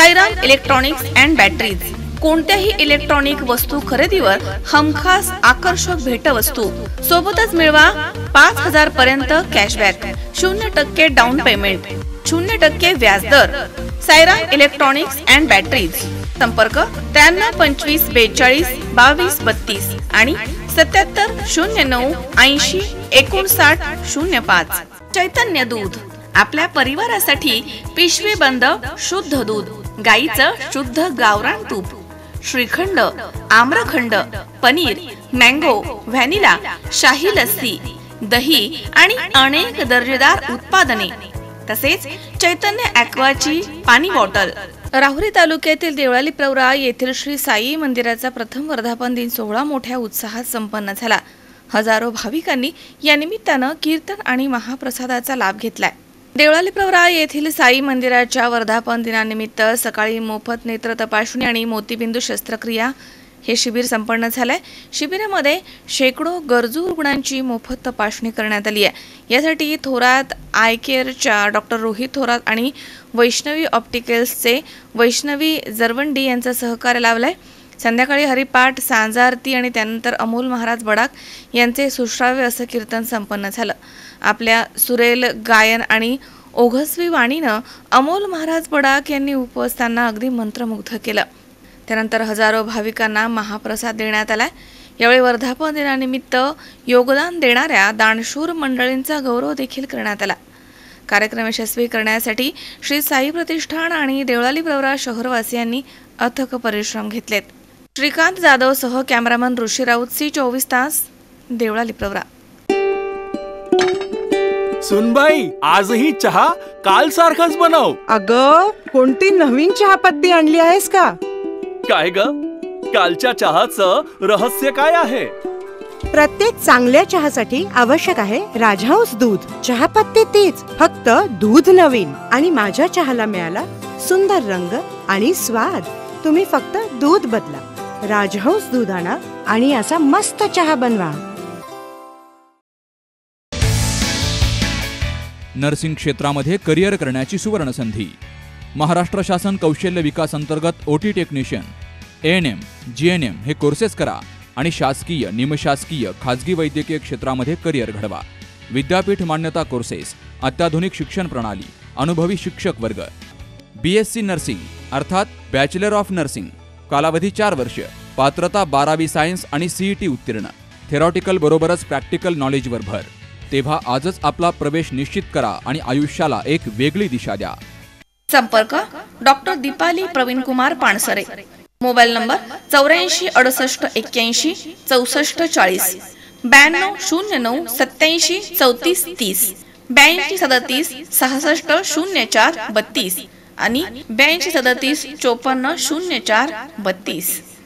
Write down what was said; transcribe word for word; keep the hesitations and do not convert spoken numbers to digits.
Sairam electronics and batteries, कोणत्याही electronic वस्तू खरेदीवर हमखास आकर्षक भेटवस्तू, सोबतच मिळवा पाच हजार पर्यंत कॅशबॅक, शून्य टक्के डाऊन पेमेंट, शून्य टक्के व्याजदर। साईराम इलेक्ट्रॉनिक्स अँड बॅटरीज, संपर्क त्र्याण्णव पंचवीस बेचाळीस बावीस बत्तीस आणि सत्याहत्तर शून्य नऊ ऐंशी एकोणसाठ शून्य पाच। चैतन्य दूध, आपल्या परिवारासाठी पिशवी बंद शुद्ध दूध, गाईचं शुद्ध गावरान तूप, श्रीखंड, आम्रखंड, पनीर, मँगो, व्हॅनिला, शाही लस्सी, दही आणि अनेक दर्जेदार उत्पादने, तसेच चैतन्य ॲक्वाची पाणी बॉटल। राहुरी तालुक्यातील देवळाली प्रवरा येथील श्री साई मंदिराचा प्रथम वर्धापन दिन सोहळा मोठ्या उत्साहात संपन्न झाला। हजारो भाविकांनी या निमित्तानं कीर्तन आणि महाप्रसादाचा लाभ घेतलाय। देवळाली प्रवरा येथील साई मंदिराच्या वर्धापन दिनानिमित्त सकाळी मोफत नेत्र तपासणी आणि मोतीबिंदू शस्त्रक्रिया हे शिबिर संपन्न झालंय। शिबिरामध्ये शेकडो गरजू रुग्णांची मोफत तपासणी करण्यात आली आहे। यासाठी थोरात आय केअरच्या डॉक्टर रोहित थोरात आणि वैष्णवी ऑप्टिकल्सचे वैष्णवी जरवंडी यांचं सहकार्य लाभलंय। संध्याकाळी हरिपाठ, सांजारती आणि त्यानंतर अमोल महाराज बडाक यांचे सुश्राव्य असं कीर्तन संपन्न झालं। आपल्या सुरेल गायन आणि ओघस्वी वाणीनं अमोल महाराज बडाक यांनी उपस्थांना अगदी मंत्रमुग्ध केलं। त्यानंतर हजारो भाविकांना महाप्रसाद देण्यात आला। यावेळी वर्धापन दिनानिमित्त योगदान देणाऱ्या दानशूर मंडळींचा गौरव देखील करण्यात आला। कार्यक्रम यशस्वी करण्यासाठी श्री साई प्रतिष्ठान आणि देवळाली प्रवरा शहरवासियांनी अथक परिश्रम घेतलेत। श्रीकांत जाधव सह कॅमेरामन ऋषी राऊत, सी चोवीस तास, देवळाली प्रवरा। सुनबाई, आजही चहा काल सारखाच बनव। अगं, कोणती नवीन चहापत्ती आणली आहेस का? काय ग, कालच्या चहाचं रहस्य काय आहे? प्रत्येक चांगल्या चहासाठी आवश्यक आहे राजहंस दूध। चहापत्ती तीच, फक्त दूध नवीन। आणि माझ्या चहाला मिळाला सुंदर रंग आणि स्वाद। तुम्ही फक्त दूध बदला, राजहंस दूध आणा आणि असा मस्त चहा बनवा। नर्सिंग क्षेत्रामध्ये करिअर करण्याची सुवर्ण संधी। महाराष्ट्र शासन कौशल्य विकास अंतर्गत OT technician, A N M, G N M हे कोर्सेस करा आणि शासकीय, निमशासकीय, खाजगी वैद्यकीय क्षेत्रामध्ये करिअर घडवा। विद्यापीठ मान्यता कोर्सेस, अत्याधुनिक शिक्षण प्रणाली, अनुभवी शिक्षक वर्ग। बी एस सी नर्सिंग अर्थात बॅचलर ऑफ नर्सिंग, कालावधी चार वर्ष, पात्रता बारावी सायन्स आणि सीईटी उत्तीर्ण, थेरॉटिकल बरोबरच प्रॅक्टिकल नॉलेजवर भर। तेव्हा आजच आपला प्रवेश निश्चित करा आणि आयुष्याला एक वेगळी दिशा द्या। संपर्क doctor Deepali Pravin Kumar Pansare, mobile number चौऱ्याऐंशी अडुसष्ट एक्क्याऐंशी चौसष्ट चाळीस, ब्याण्णव शून्य नऊ सत्याऐंशी चौतीस तीस, ब्याऐंशी सदतीस सहासष्ट शून्य चार बत्तीस आणि ब्याऐंशी सदतीस चोपन्न शून्य चार बत्तीस।